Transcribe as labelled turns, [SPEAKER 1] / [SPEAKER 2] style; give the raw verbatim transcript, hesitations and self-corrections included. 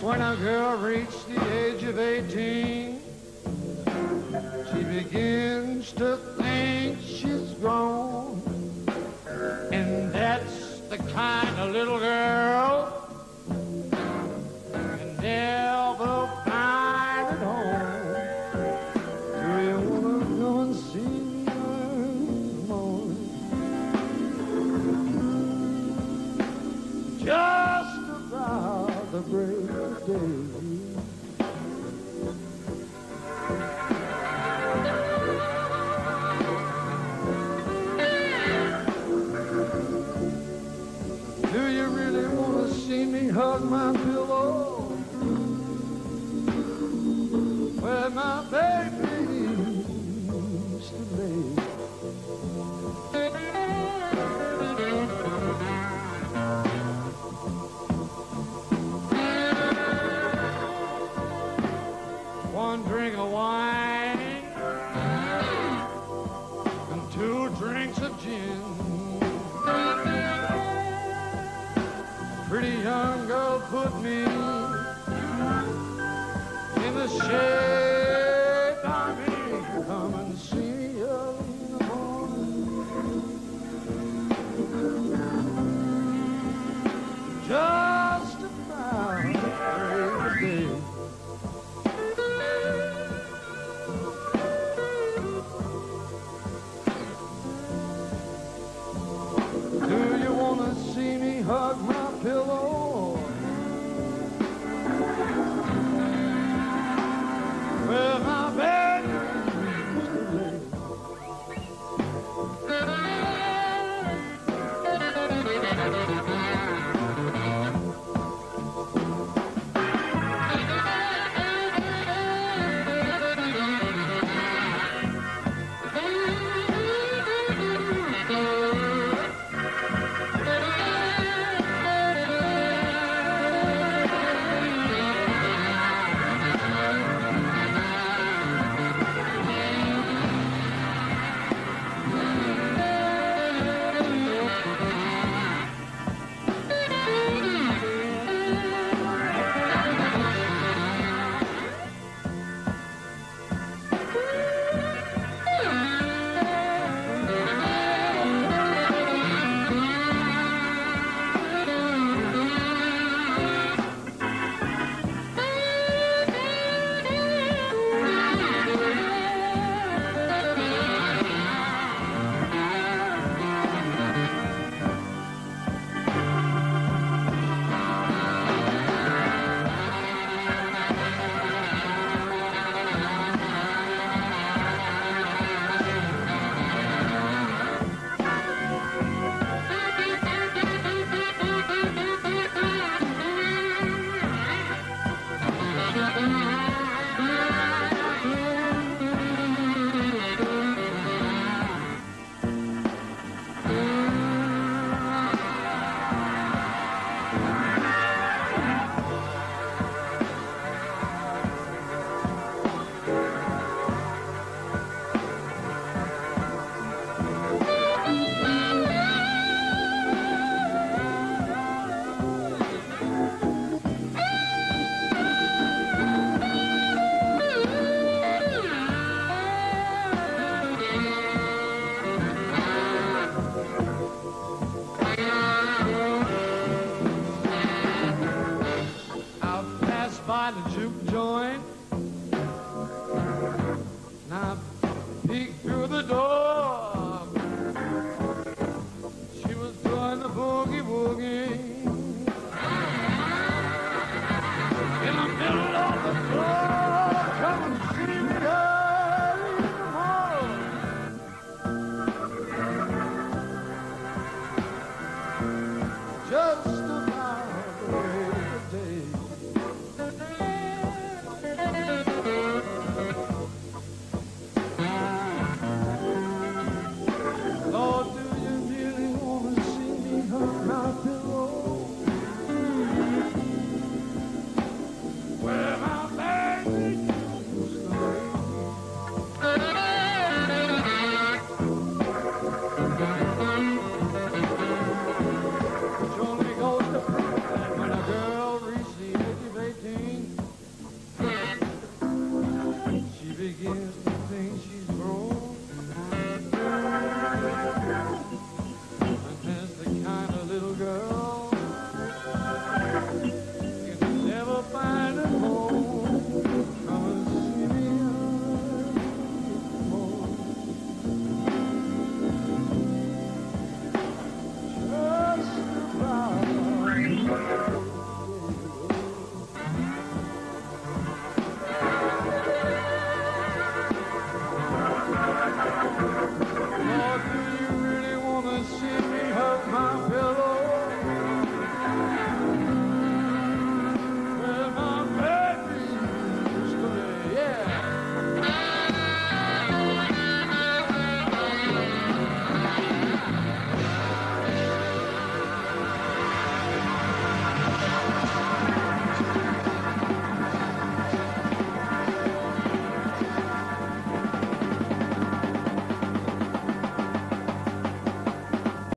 [SPEAKER 1] When a girl reached the age of eighteen, she begins to think she's grown. And that's the kind of little girl you never find at home. Do you wanna go and see me in the morning? Just about the break of day. Do you really want to see me hug my pillow where my baby used to lay? One drink of wine and two drinks of gin. Pretty young girl put me in the shade. Darling, come and see me early in the morning. Just about the break of day. Do you want to see me hug my pillow where my baby used to lay?